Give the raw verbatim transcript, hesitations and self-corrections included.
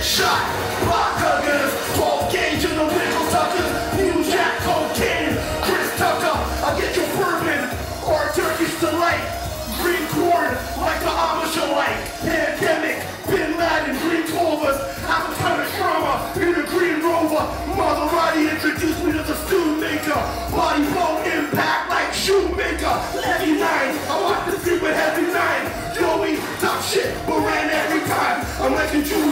shot. Block huggers, twelve gauge in the wiggle suckers. New Jack cocaine, Chris Tucker. I get your bourbon or Turkish delight. Green corn like the Amish alike. Pandemic, Bin Laden, green clovers. Have a ton of trauma in a green rover. Maserati introduced me to the stew maker. Body blow impact like shoemaker. Heavy nine, I want to see with heavy nine. Joey, tough shit, but ran every time. I'm like a Jew